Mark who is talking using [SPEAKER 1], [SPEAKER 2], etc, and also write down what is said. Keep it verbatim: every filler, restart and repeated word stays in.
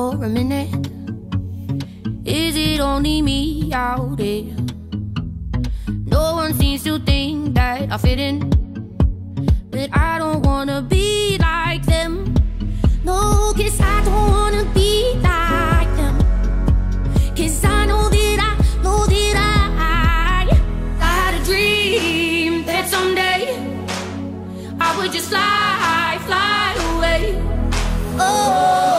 [SPEAKER 1] for a minute. Is it only me out there? No one seems to think that I fit in, but I don't wanna be like them. No, 'cause I don't wanna be like them. 'Cause I know that I, know that I, I had a dream that someday I would just fly, fly away. Oh.